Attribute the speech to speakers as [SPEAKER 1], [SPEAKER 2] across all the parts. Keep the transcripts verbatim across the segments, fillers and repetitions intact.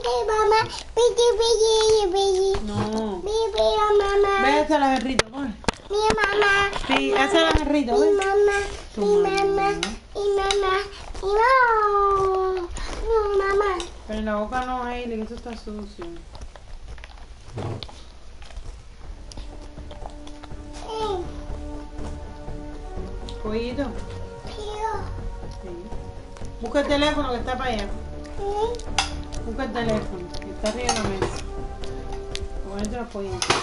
[SPEAKER 1] mamá. Piti, piti, piti.
[SPEAKER 2] No.
[SPEAKER 1] Piti, mamá.
[SPEAKER 2] Ve a hacer la jarrita, coge.
[SPEAKER 1] Mi mamá.
[SPEAKER 2] Sí, hace la jarrita,
[SPEAKER 1] Mi
[SPEAKER 2] ve.
[SPEAKER 1] mamá.
[SPEAKER 2] Tu
[SPEAKER 1] Mi mamá.
[SPEAKER 2] mamá.
[SPEAKER 1] Mi mamá. No. No, mamá.
[SPEAKER 2] Pero en la boca no, Hailey, que eso está sucio.
[SPEAKER 1] Eh,
[SPEAKER 2] Pollito.
[SPEAKER 1] tío.
[SPEAKER 2] Sí. Busca el teléfono que está para allá.
[SPEAKER 1] Eh,
[SPEAKER 2] Busca el teléfono, que está arriba de la mesa. Ponete los pollitos.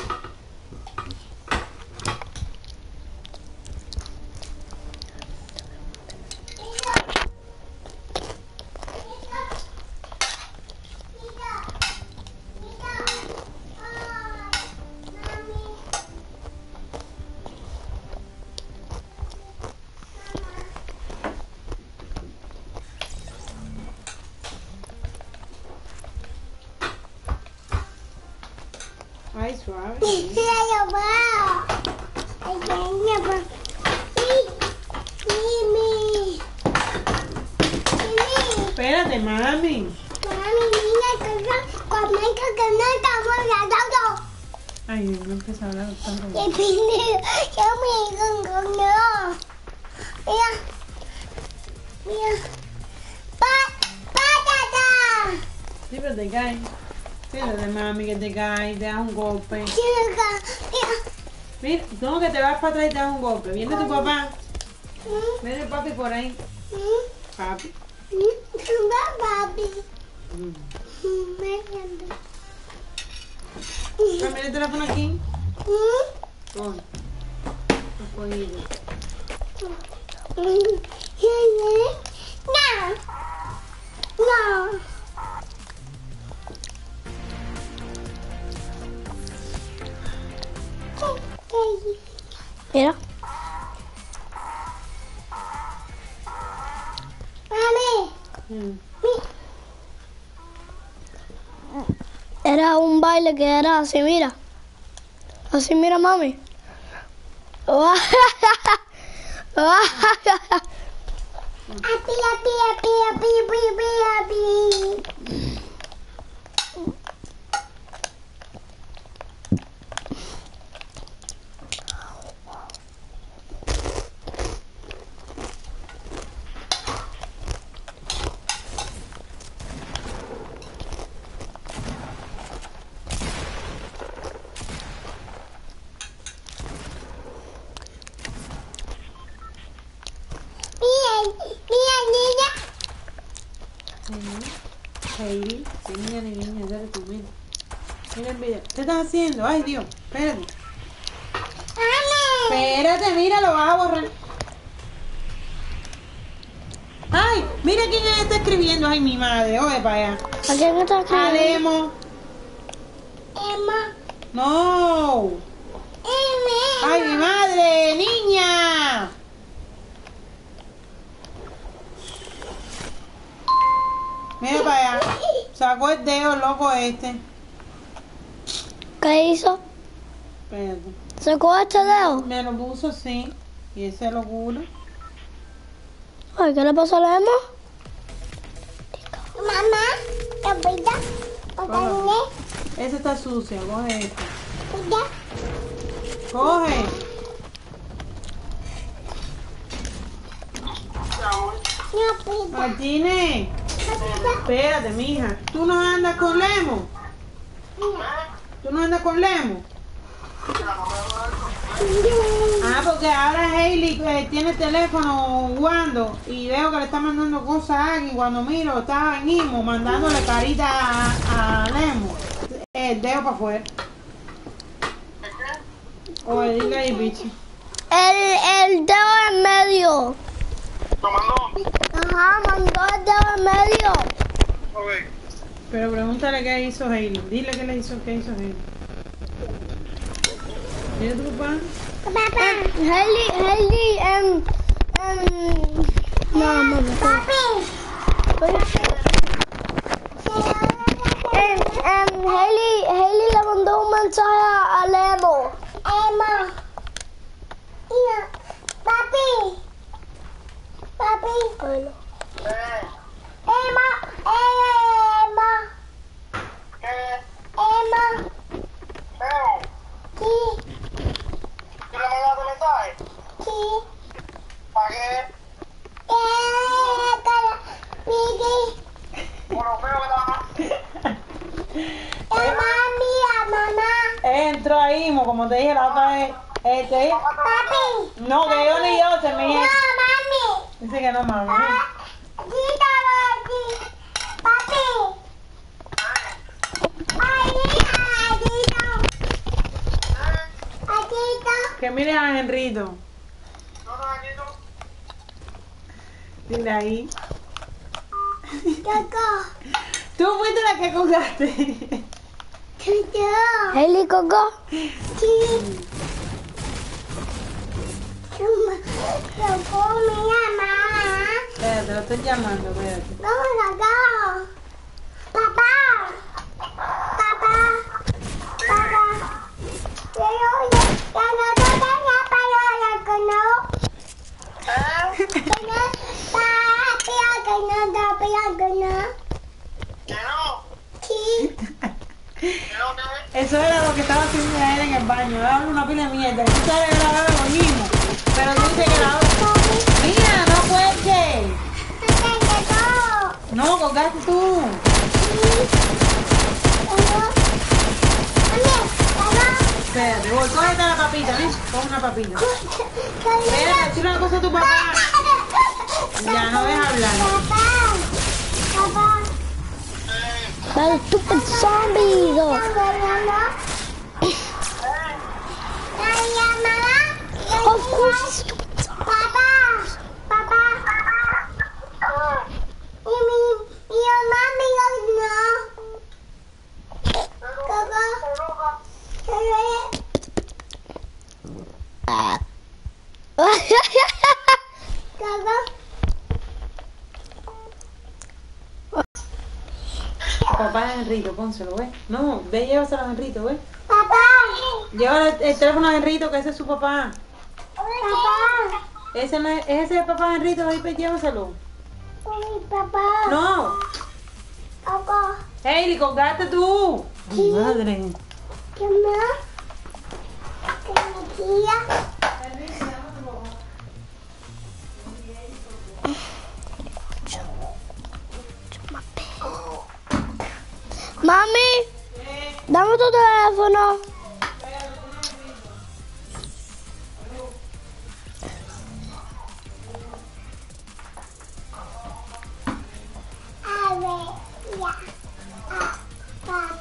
[SPEAKER 2] Ay, suave.
[SPEAKER 1] mira, yo veo. Ay, ya, ya, ya. Mimi. Mimi.
[SPEAKER 2] Espérate, mami.
[SPEAKER 1] Mami, mira, que yo, cuando hay que que no estamos hablando.
[SPEAKER 2] Ay, no empieza a hablar tanto.
[SPEAKER 1] Y primero, yo me digo, no. Mira. Mira. Pa, patata.
[SPEAKER 2] Sí, pero te caes. Fíjate, mami, que te caes, te das un golpe.
[SPEAKER 1] Mira,
[SPEAKER 2] Mira, no, que te vas para atrás y te das un golpe. Viene tu papá.
[SPEAKER 1] mira.
[SPEAKER 2] Viene el papi por ahí.
[SPEAKER 1] Mm,
[SPEAKER 2] Papi.
[SPEAKER 1] mm, va, papi.
[SPEAKER 2] Mm.
[SPEAKER 1] Mm, me encanta.
[SPEAKER 2] Ah, mira el teléfono aquí.
[SPEAKER 1] Mm,
[SPEAKER 2] Pon. Los pollitos.
[SPEAKER 1] mm, no. No.
[SPEAKER 3] Mira.
[SPEAKER 1] Mami.
[SPEAKER 2] Mm.
[SPEAKER 3] Era un baile que era así, mira. Así, mira, mami.
[SPEAKER 1] Api, api, api, api, api, api, api. Mira, mira, niña.
[SPEAKER 2] Hailey, qué niña ni niña, dale tu mira. Mira el video. ¿Qué estás haciendo? Ay, Dios, espérate.
[SPEAKER 1] Mami.
[SPEAKER 2] Espérate, mira, lo vas a borrar. Ay, mira quién está escribiendo. Ay, mi madre, oye para allá.
[SPEAKER 3] ¿A quién está escribiendo?
[SPEAKER 2] Alemo.
[SPEAKER 1] Emma.
[SPEAKER 2] No.
[SPEAKER 1] Emma.
[SPEAKER 2] Ay, mi madre, niña. Mira para allá. Sacó el dedo loco este.
[SPEAKER 3] ¿Qué hizo?
[SPEAKER 2] Espérate.
[SPEAKER 3] ¿Sacó este dedo?
[SPEAKER 2] Me lo puso así. Y ese lo cura.
[SPEAKER 3] Ay, ¿qué le pasó a la Emma?
[SPEAKER 1] Mamá. ¿Te cuida?
[SPEAKER 2] Cógelo. Ese está sucio, coge este.
[SPEAKER 1] Cuida.
[SPEAKER 2] Coge.
[SPEAKER 1] No, cuida.
[SPEAKER 2] Martínez. Espérate, mija. ¿Tú no andas con Lemo? ¿Tú no andas con Lemo? Ah, porque ahora Hailey eh, tiene el teléfono jugando y veo que le está mandando cosas a alguien. Cuando miro, estaba en Imo mandándole carita a, a Lemo. El dedo para afuera. Oye, dile ahí, bicho.
[SPEAKER 3] El, el dedo en medio. Ajá, mandó el dedo en medio.
[SPEAKER 2] Pero pregúntale qué hizo Hailey. Dile qué le hizo, qué hizo Hailey. ¿Dile a tu papá?
[SPEAKER 1] Papá.
[SPEAKER 3] Hailey, Hailey, em, em, no, no, no.
[SPEAKER 1] Papi.
[SPEAKER 3] Em, em, Hailey, Hailey le mandó un mensaje a, a Lemo.
[SPEAKER 1] Emma. Mira. Papi. Papi.
[SPEAKER 3] Bueno.
[SPEAKER 1] Emma. Emma.
[SPEAKER 2] Imo, como te dije la otra vez. Este,
[SPEAKER 1] Papi.
[SPEAKER 2] no, que yo ni yo se me
[SPEAKER 1] No, mami.
[SPEAKER 2] dice que no, mami.
[SPEAKER 1] Ah, quítalo aquí. Papi. Ahí, Adito. Adito.
[SPEAKER 2] Que mire a Henrito. Dile ahí.
[SPEAKER 1] Coco.
[SPEAKER 2] Tú fuiste la que colgaste.
[SPEAKER 1] Coco.
[SPEAKER 3] Hailey, Coco.
[SPEAKER 1] Sí. Coco, mi mamá.
[SPEAKER 2] Espérate, lo estoy llamando, espérate.
[SPEAKER 1] Vamos acá. Papá. Papá. Papá. Pero ya ya no te tenía palabra que no. Que no. Papi, que no te pega que no. Sí.
[SPEAKER 2] Eso era lo que estaba haciendo él en el baño. Daba una pila de mierda. Tú sabes que la bebe con Imo. Pero tú dices que la Mira, no cuelgues. No, colgaste tú. Espérate, voy, cógete la papita, ¿ves? Coge una papita. Espérate, decirle una cosa a tu papá. Ya, no dejes hablar.
[SPEAKER 3] That stupid zombie, though. Of course, it's stupid zombie.
[SPEAKER 1] Papá, papá, y mi, y mi mami no. Papá, papá,
[SPEAKER 2] Papá de Henrito, pónselo, ¿ves? No, ve, llévaselo a Henrito, ¿ves?
[SPEAKER 1] papá,
[SPEAKER 2] Llévale el, el teléfono a Henrito, que ese es su papá.
[SPEAKER 1] papá,
[SPEAKER 2] Ese no es, ese es el papá de Henrito, ahí pues llévaselo.
[SPEAKER 1] mi papá,
[SPEAKER 2] No.
[SPEAKER 1] papá,
[SPEAKER 2] Hailey, colgaste tú. Ay, madre.
[SPEAKER 1] ¿qué más? ¿Qué me tía?
[SPEAKER 3] Mami, dame tu teléfono.
[SPEAKER 1] A ver, ya. Ah, papi.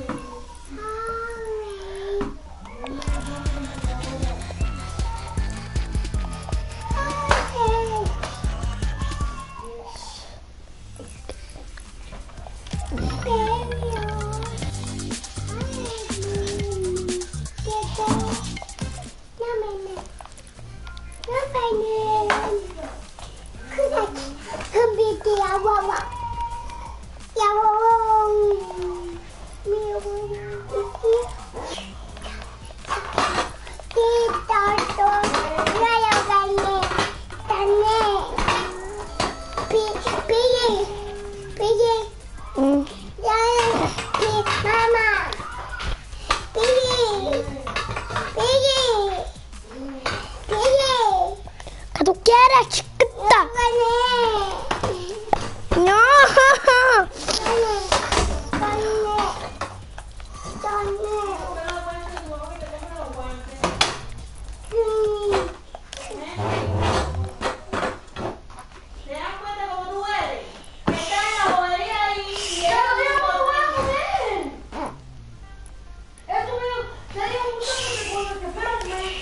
[SPEAKER 3] Mm.
[SPEAKER 1] Mama, Piggy, Piggy, Piggy,
[SPEAKER 3] ¿Qué tú quieres, chiquita?
[SPEAKER 1] gané,
[SPEAKER 3] No.
[SPEAKER 1] gané, gané, gané.
[SPEAKER 2] ¿Te das cuenta cómo tú eres? Que estás en la bobería ahí y eso no lo voy a comer. Eso mío, te digo mucho que cuando te espérate.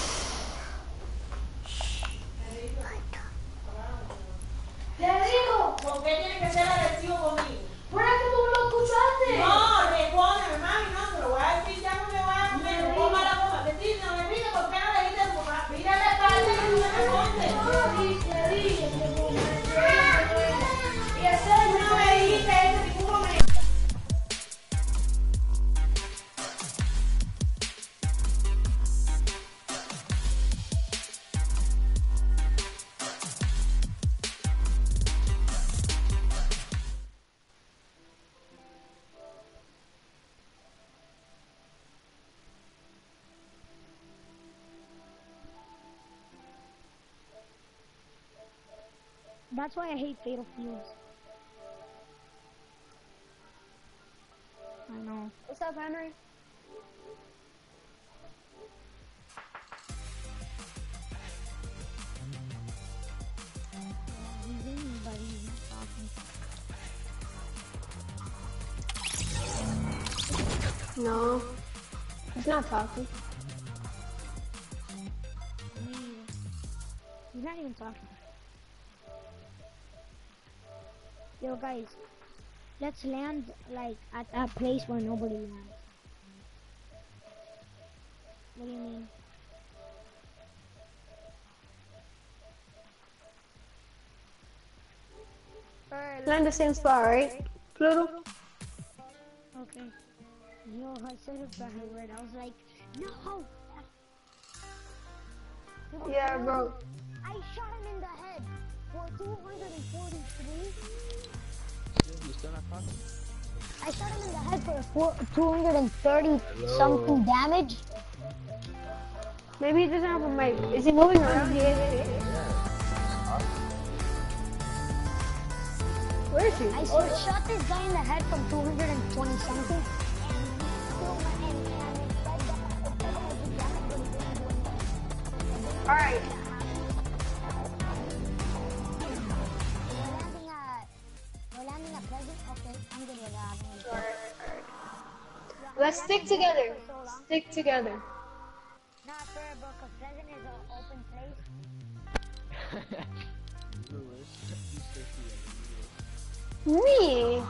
[SPEAKER 2] Te digo, ¿por qué tienes que ser agresivo conmigo? ¿Por qué tú lo escuchaste? No, respóndeme, mami, no, te lo voy a decir ya cuando me vaya a comer. Coma la coma, te digo, no me pide, ¿por qué no le dijiste a tu papá? Mira la espalda y no me responde. Te dije, te dije. Y eso no me dijiste eso, ningún momento.
[SPEAKER 3] That's why I hate Fatal Furies. I know.
[SPEAKER 4] What's up, Henry? No. He's not talking.
[SPEAKER 5] He's not even talking. Yo, guys, let's land like at a place where nobody lands. What do you mean?
[SPEAKER 4] Alright, land the same spot, right? Pluto?
[SPEAKER 5] Okay. Yo, I said a bad word. I was like, no!
[SPEAKER 4] Yeah, bro.
[SPEAKER 5] I shot him in the head for two hundred forty-three.
[SPEAKER 6] You still not talking?
[SPEAKER 5] I shot him in the head for four, two hundred thirty something damage.
[SPEAKER 4] Maybe he doesn't have a mic. Is he moving around? Yeah. Where is he?
[SPEAKER 5] I oh. shot this guy in the head from two hundred twenty something.
[SPEAKER 4] Alright.
[SPEAKER 5] We're landing at Pleasant. Okay, I'm good with that.
[SPEAKER 4] Alright, alright. Let's stick together. Stick together.
[SPEAKER 5] Not fair, bro, because Pleasant is an open place.
[SPEAKER 4] Me?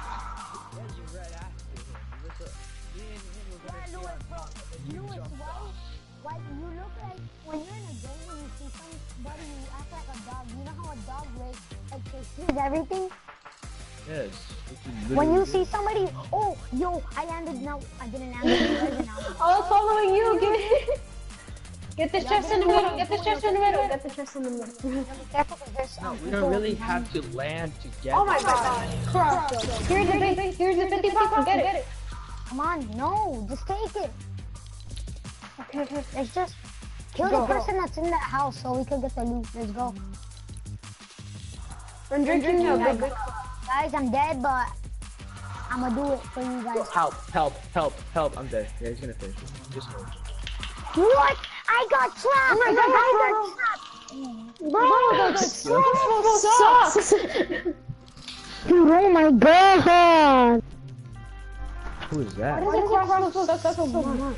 [SPEAKER 5] Louis, why? Why you look like when you're in a game and you see somebody, you act like a dog. You know how a dog waits, like they sees everything.
[SPEAKER 6] Yes.
[SPEAKER 5] When you see somebody, oh, yo, I landed. No, I didn't land. I
[SPEAKER 4] Oh, following you. Get, get the chest in the middle. Get the chest in the middle. Get the chest in the middle.
[SPEAKER 5] Be careful because there's
[SPEAKER 6] No,
[SPEAKER 5] um,
[SPEAKER 6] we don't really have to land together.
[SPEAKER 4] Oh my god. Cross. Here's the big, here's the fifty pop. Get it.
[SPEAKER 5] Come on, no, just take it.
[SPEAKER 4] Okay, okay.
[SPEAKER 5] Let's just kill
[SPEAKER 4] Go.
[SPEAKER 5] the person that's in that house so we can get the loot. Let's go.
[SPEAKER 4] I'm drinking now, big, big.
[SPEAKER 5] Guys, I'm dead, but I'm gonna do it for you guys.
[SPEAKER 6] Help, help, help, help. I'm dead. Yeah, he's gonna finish it. Just move.
[SPEAKER 5] What? I got trapped!
[SPEAKER 4] Oh my god,
[SPEAKER 5] I got trapped!
[SPEAKER 4] Bro, the crossbow sucks!
[SPEAKER 5] Dude, oh my god!
[SPEAKER 6] Who is that?
[SPEAKER 4] Why does the crossbow suck so much?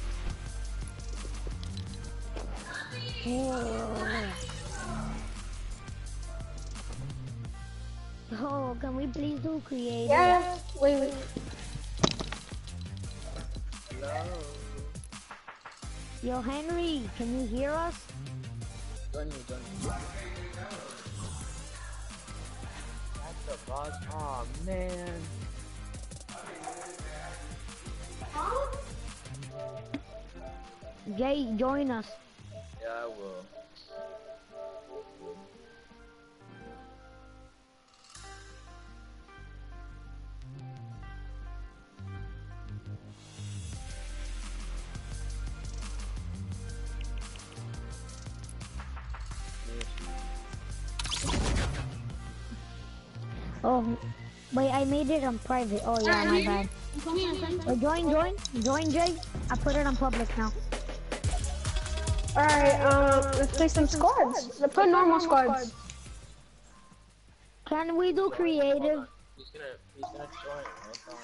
[SPEAKER 5] Oh, can we please do creative?
[SPEAKER 4] Yeah, wait, wait.
[SPEAKER 6] Hello.
[SPEAKER 5] Yo, Henry, can you hear us?
[SPEAKER 6] Join me, join me. That's the boss. Aw, man.
[SPEAKER 5] Jay, join us.
[SPEAKER 6] Yeah, I will.
[SPEAKER 5] Oh, wait, I made it on private. Oh, yeah, my bad. Oh, join, join, join, Jay. I put it on public now.
[SPEAKER 4] Alright, um, let's play some squads. Let's play normal squads.
[SPEAKER 5] Can we do creative?
[SPEAKER 6] He's gonna, he's gonna join. No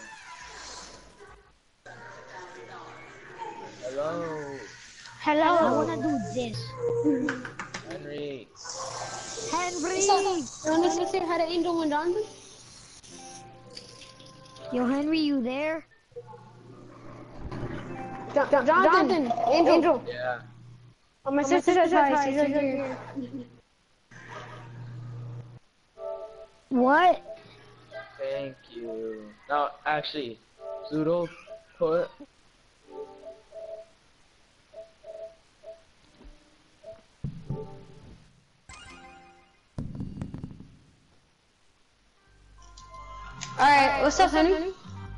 [SPEAKER 6] problem. Hello,
[SPEAKER 4] Hello.
[SPEAKER 5] I wanna do this.
[SPEAKER 6] Henry.
[SPEAKER 5] Henry!
[SPEAKER 4] You wanna say hi to Angel and Donovan?
[SPEAKER 5] Yo, Henry, you there?
[SPEAKER 4] Jo jo Jonathan, Angel. Angel.
[SPEAKER 6] Yeah.
[SPEAKER 4] Oh, my sister says hi. She's right here.
[SPEAKER 5] What?
[SPEAKER 6] Thank you. No, actually, Zoodle put.
[SPEAKER 4] Alright, what's up, Henry?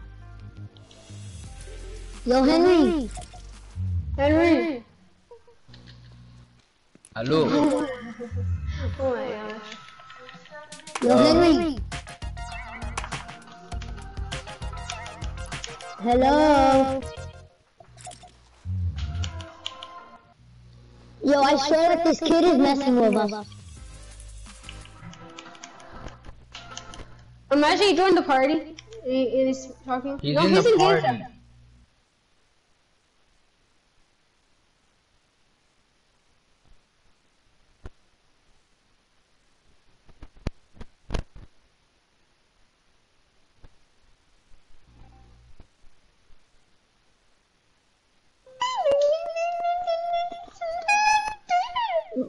[SPEAKER 5] Yo, Henry!
[SPEAKER 4] Henry.
[SPEAKER 6] Hello.
[SPEAKER 4] Oh my gosh.
[SPEAKER 5] Yo, Henry! Hello? Yo, I swear that this kid is messing with us.
[SPEAKER 4] Imagine he joined the party. He, he's talking.
[SPEAKER 6] He's
[SPEAKER 4] no,
[SPEAKER 6] in
[SPEAKER 4] he's
[SPEAKER 6] the
[SPEAKER 4] in
[SPEAKER 6] party.
[SPEAKER 4] game chat.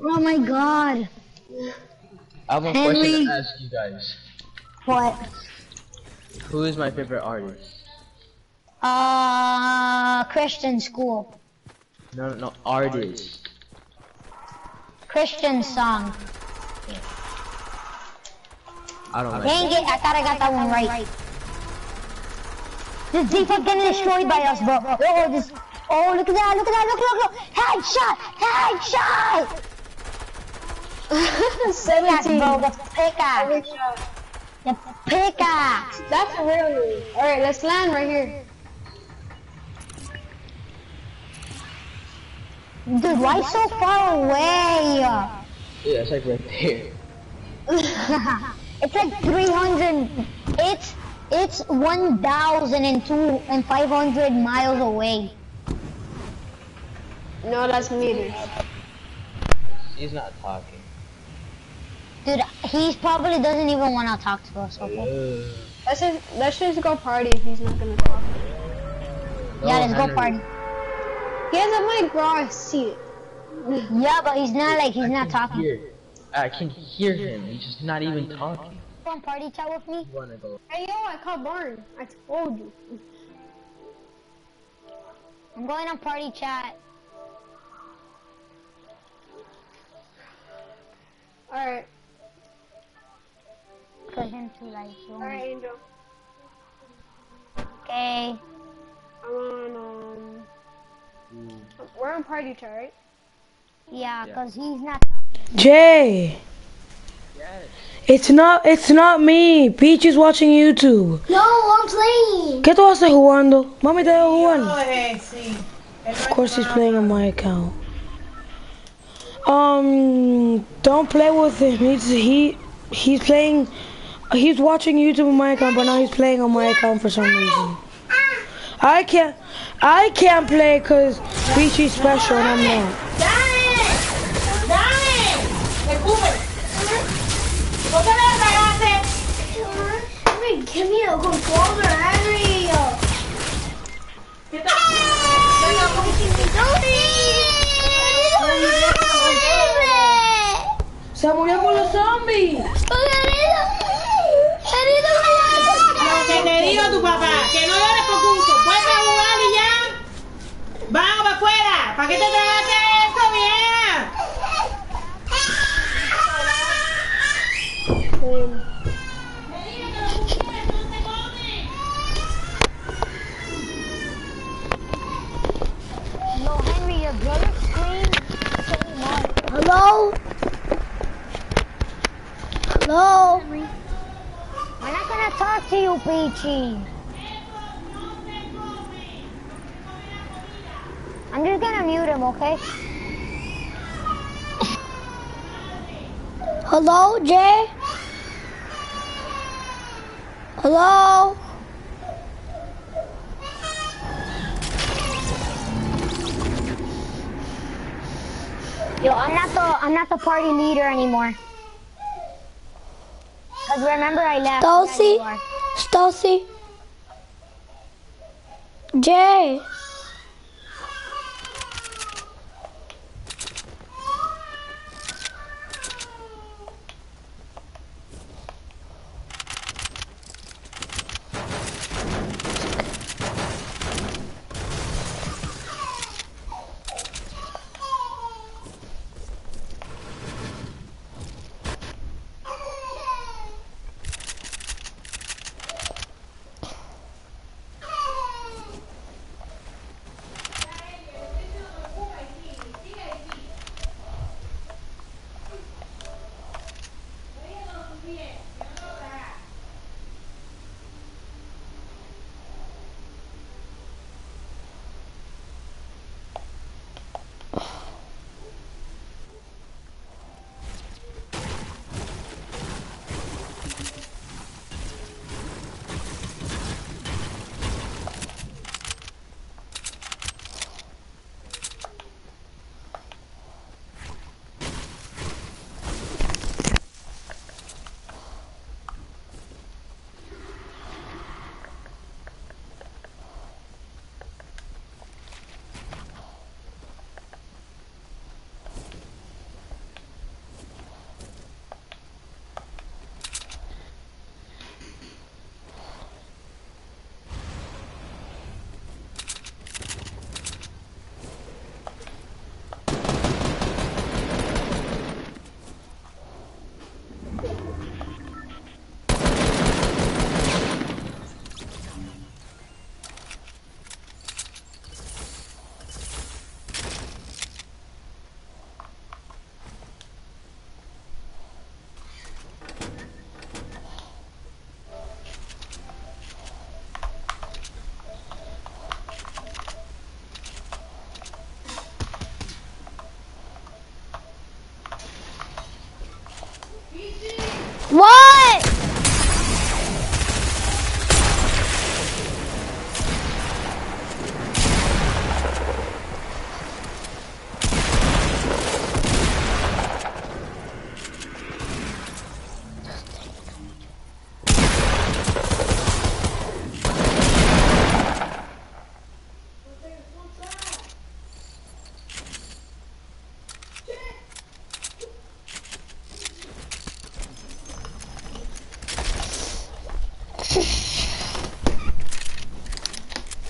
[SPEAKER 5] Oh my god.
[SPEAKER 6] I have a
[SPEAKER 5] Henry.
[SPEAKER 6] question to ask you guys.
[SPEAKER 5] What?
[SPEAKER 6] Who is my favorite artist?
[SPEAKER 5] Uh, Christian school.
[SPEAKER 6] No, no, no, artist.
[SPEAKER 5] Christian song.
[SPEAKER 6] I don't like
[SPEAKER 5] Dang it, I thought I got that one right. This defense getting destroyed by us, bro. Oh, this. Oh, look at that, look at that, look, look, look. Headshot, headshot. Pickaxe, bro, the pickaxe. The pickaxe.
[SPEAKER 4] That's really. Alright, let's land right here.
[SPEAKER 5] Dude, why so far away?
[SPEAKER 6] Yeah, it's like right there.
[SPEAKER 5] It's like three hundred. It's it's one thousand and two and five hundred miles away.
[SPEAKER 4] No, that's meters.
[SPEAKER 6] He's not talking.
[SPEAKER 5] Dude, he probably doesn't even want to talk to us. Okay.
[SPEAKER 6] Uh,
[SPEAKER 4] Let's just let's just go party if he's not gonna talk.
[SPEAKER 5] Yeah, let's go
[SPEAKER 6] Henry.
[SPEAKER 5] party.
[SPEAKER 4] He has a mic, bro. I see it.
[SPEAKER 5] Yeah, but he's not like he's
[SPEAKER 6] I
[SPEAKER 5] not
[SPEAKER 6] can
[SPEAKER 5] talking.
[SPEAKER 6] hear- I can hear him. He's just not even talking.
[SPEAKER 5] Come party chat with me.
[SPEAKER 6] You wanna go?
[SPEAKER 4] Hey yo, I caught Barn. I told you.
[SPEAKER 5] I'm going on party chat.
[SPEAKER 4] Alright.
[SPEAKER 5] For him to like.
[SPEAKER 4] Alright, Angel.
[SPEAKER 5] Okay.
[SPEAKER 4] I'm on um we're on party chat, right?
[SPEAKER 5] Yeah,
[SPEAKER 6] Yeah.
[SPEAKER 5] cause he's not.
[SPEAKER 7] Jay,
[SPEAKER 6] Yes.
[SPEAKER 7] it's not it's not me. Peach is watching YouTube.
[SPEAKER 1] No, I'm playing.
[SPEAKER 7] ¿Qué tú haces jugando? Mami te veo jugando.
[SPEAKER 2] No, eh, sí.
[SPEAKER 7] Of course he's playing on my account. Um, don't play with him. He's he he's playing. He's watching YouTube on my account, but now he's playing on my account for some reason. I can't I can't play because Peach is special and I'm not.
[SPEAKER 2] ¡Dale! ¡Dale! ¡Escupe! ¿Por qué me la tragaste?
[SPEAKER 1] Henry, give me a controller, Henry.
[SPEAKER 2] ¿Qué te...
[SPEAKER 7] Se murió con los zombies.
[SPEAKER 2] Lo que te digo tu papá, que no llores por gusto, puedes jugar y ya. Vamos para afuera, ¿para qué te tragaste eso, vieja?
[SPEAKER 5] No, Henry, your brother screamed so much.
[SPEAKER 3] Hello? Hello?
[SPEAKER 5] We're not gonna talk to you, Peachy. I'm just gonna mute him, okay?
[SPEAKER 3] Hello, Jay? Hello?
[SPEAKER 5] Yo, I'm not the I'm not the party leader anymore. Cause remember I left.
[SPEAKER 3] Dulcie?
[SPEAKER 5] Yeah, you are.
[SPEAKER 3] Stacey? Jay?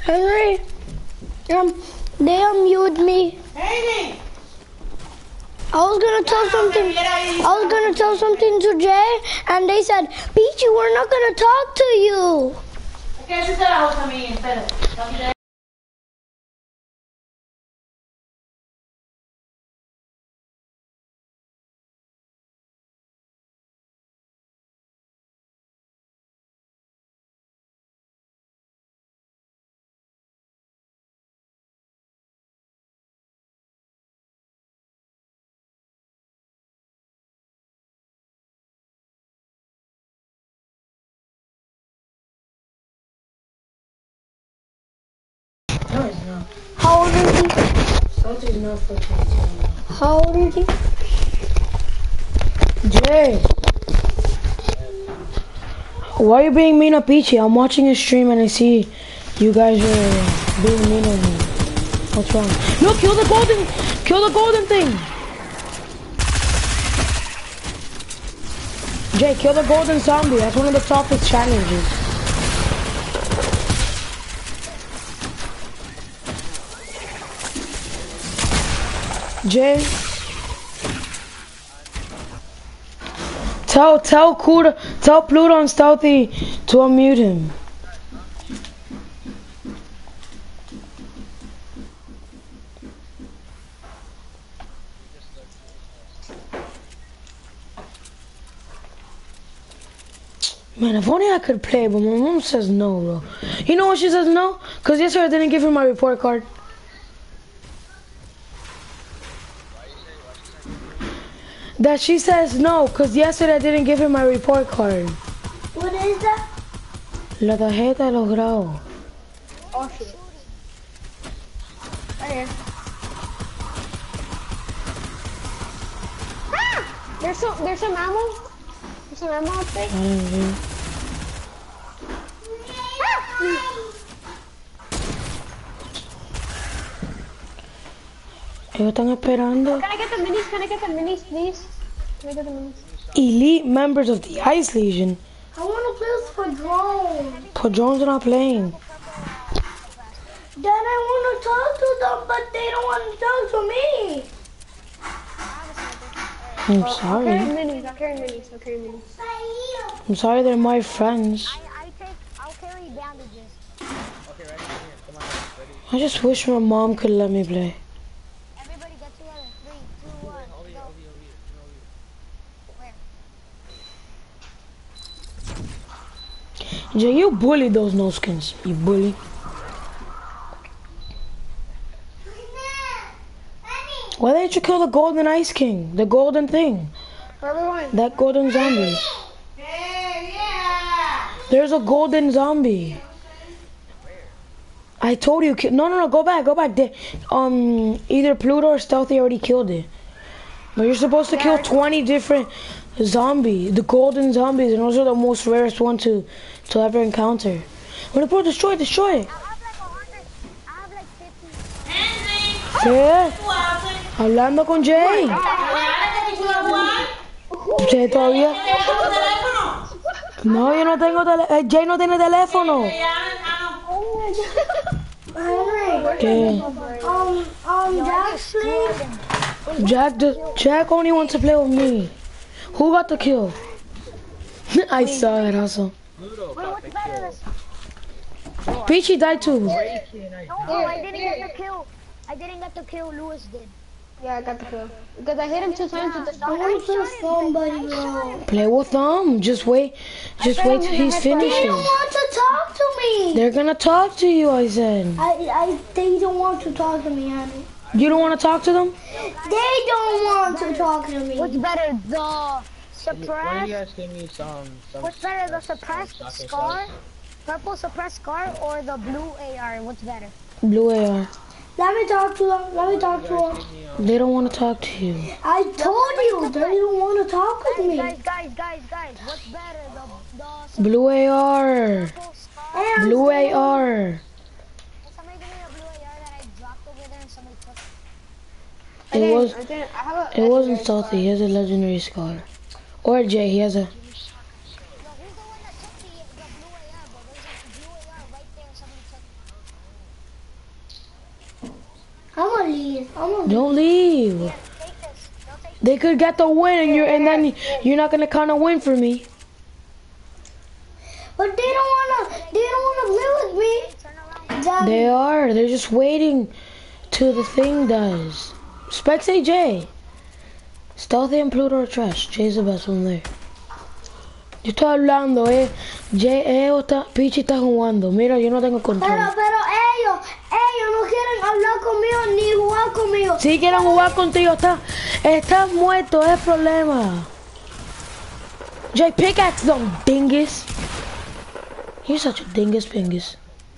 [SPEAKER 3] Henry, um, they unmuted me.
[SPEAKER 2] Haley.
[SPEAKER 3] I was gonna tell something. I was gonna tell something to Jay, and they said, Peachy, we're not gonna talk to you.
[SPEAKER 2] Okay, ese te la otra mía, espérate.
[SPEAKER 7] No, it's not.
[SPEAKER 3] How old is he?
[SPEAKER 7] Salty's not fourteen.
[SPEAKER 3] How old is he?
[SPEAKER 7] Jay. Why are you being mean to Peachy? I'm watching his stream and I see you guys are being mean to him. What's wrong? No, kill the golden, kill the golden thing. Jay, kill the golden zombie. That's one of the toughest challenges. Jay, tell tell Kuda, tell Pluto and Stealthy to unmute him. Man, if only I could play, but my mom says no, bro. You know why she says no? Cause yesterday I didn't give her my report card. That she says no, cause yesterday I didn't give her my report card.
[SPEAKER 3] What is that?
[SPEAKER 7] La tarjeta de los grados.
[SPEAKER 4] Oh shit. Right here. Ah! There's some there's some ammo. There's some ammo up there.
[SPEAKER 7] I don't know. Ellos están esperando.
[SPEAKER 4] Can I get the minis? Can I get the minis, please? Can I get the minis?
[SPEAKER 7] Elite members of the Ice Legion.
[SPEAKER 3] I want to play with Padron.
[SPEAKER 7] Padron's not playing.
[SPEAKER 3] Then I want to talk to them, but they don't want to talk to me.
[SPEAKER 7] I'm
[SPEAKER 4] I'll
[SPEAKER 7] sorry.
[SPEAKER 4] carry minis. I'll carry minis. I'll carry minis.
[SPEAKER 7] I'm sorry, they're my friends.
[SPEAKER 5] I, I take, I'll carry bandages.
[SPEAKER 6] Okay, ready? Here, come on. Ready?
[SPEAKER 7] I just wish my mom could let me play.
[SPEAKER 5] Everybody get together. Three, two, one,
[SPEAKER 6] Over here,
[SPEAKER 5] go.
[SPEAKER 6] over here, over here.
[SPEAKER 5] Where?
[SPEAKER 7] Jay, you bully those no skins. You bully. Why didn't you kill the golden ice king? The golden thing.
[SPEAKER 4] Where are we going?
[SPEAKER 7] That golden zombie.
[SPEAKER 2] Hey, yeah.
[SPEAKER 7] There's a golden zombie. I told you. ki- No, no, no. Go back. Go back. They, um, either Pluto or Stealthy already killed it. But you're supposed to kill twenty different zombies. The golden zombies, and those are the most rarest one to to ever encounter. When the destroy, it, destroy it.
[SPEAKER 5] I have like a hundred. I have like fifty.
[SPEAKER 2] Henry.
[SPEAKER 7] ¿Qué?
[SPEAKER 2] ¿Tú haces?
[SPEAKER 7] Hablando con Jay.
[SPEAKER 2] ¿Ahora que tú puedes jugar?
[SPEAKER 7] Jay todavía.
[SPEAKER 2] ¿Tienes tu teléfono?
[SPEAKER 7] No, yo no tengo teléfono. Jay no tiene teléfono.
[SPEAKER 2] Ya, ah,
[SPEAKER 3] Henry,
[SPEAKER 7] ¿Qué?
[SPEAKER 3] um, um, Jack stream.
[SPEAKER 7] Jack, the, Jack only wants to play with me. Who got the kill? I saw it also.
[SPEAKER 6] Pluto
[SPEAKER 5] Wait,
[SPEAKER 6] got
[SPEAKER 5] what's
[SPEAKER 6] the
[SPEAKER 5] better?
[SPEAKER 6] kill.
[SPEAKER 7] Peachy died too.
[SPEAKER 6] Crazy, and I
[SPEAKER 5] No, no, I didn't get the kill. I didn't get the kill. Lewis did.
[SPEAKER 4] Yeah, I got the kill. Because I hit him two times with the
[SPEAKER 3] I want to play with somebody, bro.
[SPEAKER 7] Play with them. Just wait. Just wait till he's
[SPEAKER 3] They don't
[SPEAKER 7] finished.
[SPEAKER 3] want to talk to me.
[SPEAKER 7] They're gonna talk to you, I said.
[SPEAKER 3] I, I, they don't want to talk to me, honey.
[SPEAKER 7] You don't want to talk to them?
[SPEAKER 3] They don't want to talk to me.
[SPEAKER 5] What's better, the
[SPEAKER 6] Why don't
[SPEAKER 5] suppress?
[SPEAKER 6] you guys give me some, some
[SPEAKER 5] What's better, the
[SPEAKER 6] some
[SPEAKER 5] suppressed
[SPEAKER 6] stocking
[SPEAKER 5] scar,
[SPEAKER 6] shells?
[SPEAKER 5] purple suppressed scar, or the blue A R? What's better?
[SPEAKER 7] Blue A R.
[SPEAKER 3] Let me talk to them. Let me talk to them.
[SPEAKER 6] Give me, um,
[SPEAKER 7] They don't want to talk to you.
[SPEAKER 3] I told you they don't want to talk with me.
[SPEAKER 5] Guys, guys, guys, guys, what's better, the the
[SPEAKER 7] Blue A R.
[SPEAKER 5] purple scar?
[SPEAKER 3] And
[SPEAKER 7] Blue A R.
[SPEAKER 5] Can somebody give me the blue A R that I dropped over there and somebody took it?
[SPEAKER 7] It was.
[SPEAKER 4] I didn't. I have a.
[SPEAKER 7] It wasn't
[SPEAKER 4] legendary
[SPEAKER 7] Stealthy. He has a legendary scar. Or Jay. He has a.
[SPEAKER 5] No, who's the one that took the, the blue A R, bro? There's a blue A R right there and somebody took it.
[SPEAKER 1] leave.
[SPEAKER 7] Don't leave. They could get the win, and you're and then you're not gonna count a win for me.
[SPEAKER 1] But they don't wanna. They don't wanna play with me. Daddy.
[SPEAKER 7] They are. They're just waiting till the thing does. Specs A J. Stealthy and Pluto are trash. Jay's the best one there. Yo estoy hablando, eh. Jay, eh, está, Pichi está jugando. Mira, yo no tengo control.
[SPEAKER 1] Pero, pero ellos, ellos no quieren hablar conmigo ni jugar conmigo.
[SPEAKER 7] Si quieren jugar contigo, está, estás muerto, es el problema. Jay, pickaxe them, dingus. You're such a dingus pingus.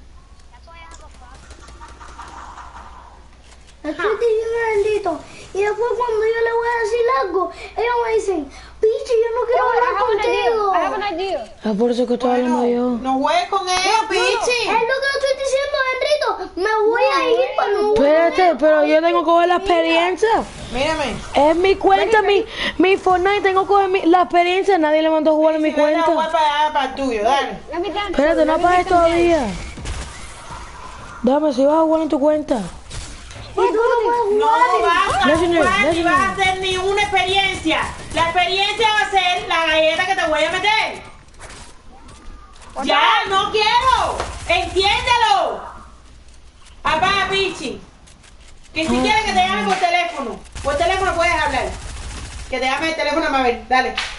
[SPEAKER 1] Estoy diciendo bendito. Y después cuando yo le voy a decir algo, ellos me dicen, Pichi, yo no quiero hablar
[SPEAKER 4] I have an idea.
[SPEAKER 1] contigo.
[SPEAKER 4] I have an idea.
[SPEAKER 7] Ah, por eso que estoy hablando yo.
[SPEAKER 2] No juegues con ellos, Pichi.
[SPEAKER 1] Es lo que le estoy diciendo, Bendito. Me voy a ir para no jugar con
[SPEAKER 7] Espérate,
[SPEAKER 1] ellos.
[SPEAKER 7] pero yo tengo que coger la experiencia.
[SPEAKER 2] Mírame.
[SPEAKER 7] Es mi cuenta, mi, mi Fortnite, tengo que coger mi- la experiencia. Nadie le mandó a jugar en mi
[SPEAKER 2] Si vete a jugar
[SPEAKER 7] cuenta.
[SPEAKER 2] para allá, para el tuyo, dale.
[SPEAKER 4] Let me dance.
[SPEAKER 7] Espérate, no
[SPEAKER 4] Let me
[SPEAKER 7] apagues
[SPEAKER 4] make some dance.
[SPEAKER 7] todavía. Dame, si vas a jugar en tu cuenta.
[SPEAKER 1] Y tú no puedes
[SPEAKER 2] No
[SPEAKER 1] jugar.
[SPEAKER 2] vas a
[SPEAKER 7] Legendary,
[SPEAKER 2] jugar ni
[SPEAKER 7] Legendary.
[SPEAKER 2] vas a hacer ni una experiencia. La experiencia va a ser la galleta que te voy a meter. Ya, no quiero. Entiéndelo. Apaga, Pichi. Que si quieres que te llame por teléfono. Por teléfono puedes hablar. Que te llame el teléfono a ver. Dale.